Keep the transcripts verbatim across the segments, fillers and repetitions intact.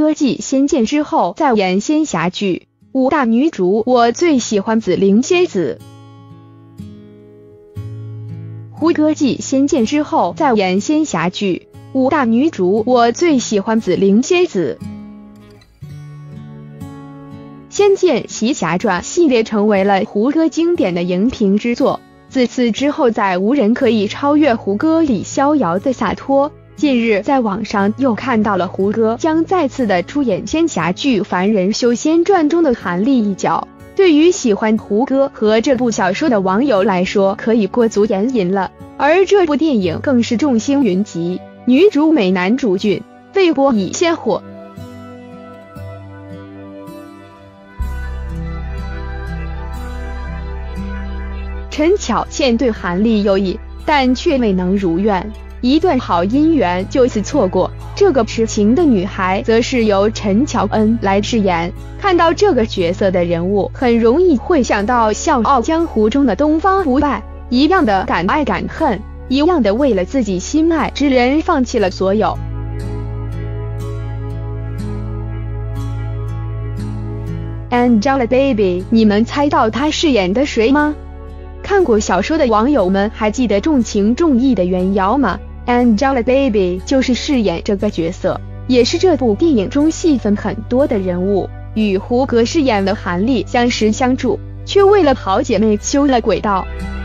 歌继《仙剑》之后再演仙侠剧，五大女主我最喜欢紫菱仙子。胡歌继《仙剑》之后再演仙侠剧，五大女主我最喜欢紫菱仙子。《仙剑奇侠传》系列成为了胡歌经典的荧屏之作，自此之后再无人可以超越胡歌里逍遥的洒脱。近日在网上又看到了胡歌将再次的出演仙侠剧《凡人修仙传》中的韩立一角，对于喜欢胡歌和这部小说的网友来说可以过足眼瘾了。而这部电影更是众星云集，女主美男主俊，魏国已先火。陈巧倩对韩立有意，但却未能如愿，一段好姻缘就此错过。这个痴情的女孩则是由陈乔恩来饰演。看到这个角色的人物，很容易会想到《笑傲江湖》中的东方不败，一样的敢爱敢恨，一样的为了自己心爱之人放弃了所有。Angelababy， 你们猜到她饰演的谁吗？看过小说的网友们还记得重情重义的袁瑶吗？ Angelababy 就是饰演这个角色，也是这部电影中戏份很多的人物，与胡歌饰演的韩立相识相助，却为了好姐妹修了轨道。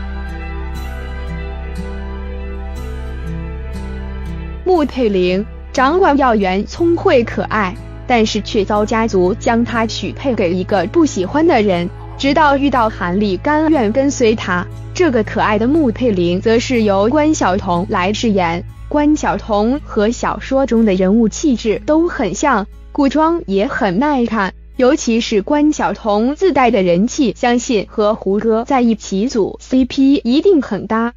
穆佩玲掌管要员聪慧可爱，但是却遭家族将她许配给一个不喜欢的人，直到遇到韩立甘愿跟随他。这个可爱的穆佩玲则是由关晓彤来饰演。关晓彤和小说中的人物气质都很像，古装也很耐看，尤其是关晓彤自带的人气，相信和胡歌在一起组 C P 一定很搭。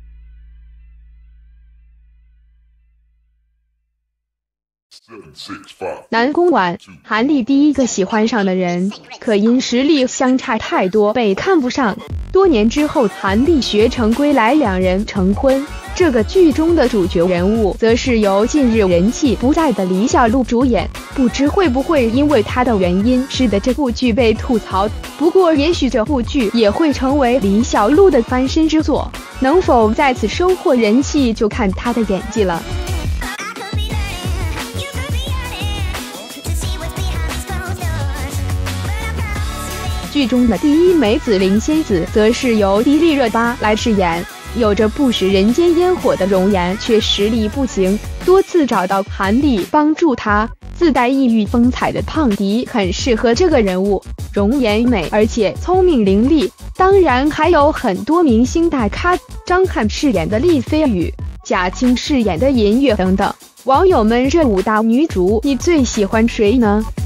南宫婉，韩立第一个喜欢上的人，可因实力相差太多被看不上。多年之后，韩立学成归来，两人成婚。这个剧中的主角人物则是由近日人气不在的李小璐主演，不知会不会因为她的原因使得这部剧被吐槽。不过也许这部剧也会成为李小璐的翻身之作，能否再次收获人气就看她的演技了。剧中的第一枚紫菱仙子则是由迪丽热巴来饰演，有着不食人间烟火的容颜，却实力不行，多次找到韩立帮助她。自带异域风采的胖迪很适合这个人物，容颜美而且聪明伶俐。当然还有很多明星大咖，张翰饰演的丽飞羽，贾青饰演的银月等等。网友们，这五大女主你最喜欢谁呢？